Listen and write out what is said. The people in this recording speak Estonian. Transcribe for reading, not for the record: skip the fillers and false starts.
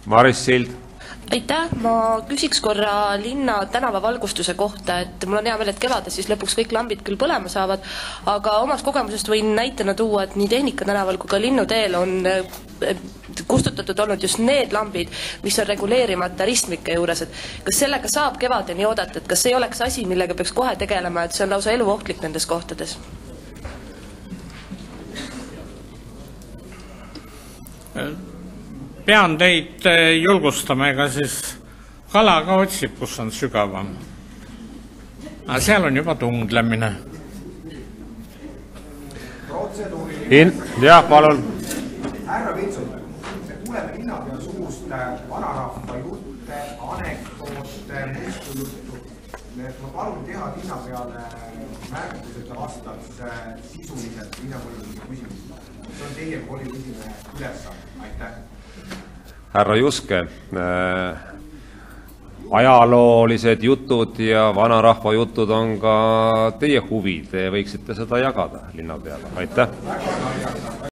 Maris Sild. Aitäh, ma küsiks korra linna tänavavalgustuse kohta, et mul on hea meel, et kevades siis lõpuks kõik lambid küll põlema saavad, aga omast kogemusest võin näitena tuua, et nii Tehnika tänaval kui ka Linnuteel on kustutatud olnud just need lambid, mis on reguleerimata ristmike juures, et kas sellega saab kevadeni oodata, et kas see ei oleks asi, millega peaks kohe tegelema, et see on lausa eluohtlik nendes kohtades? Pean teid julgustama, ega siis kala ka otsib, kus on sügavam. Aga seal on juba tunglemine. Jah, palun. Härra Vitsut, kuuleme linnapea suust vanarahva jutte, anekdoote, mustujuttu. Ma palun teha linnapeale märkus, et ta vastaks sisuliselt linnavolikogu küsimusele. See on teie kui volikogu ülesanne. Aitäh. Härra Juske, ajaloolised jutud ja vanarahva jutud on ka teie huvi. Te võiksite seda jagada linnapeale. Aitäh.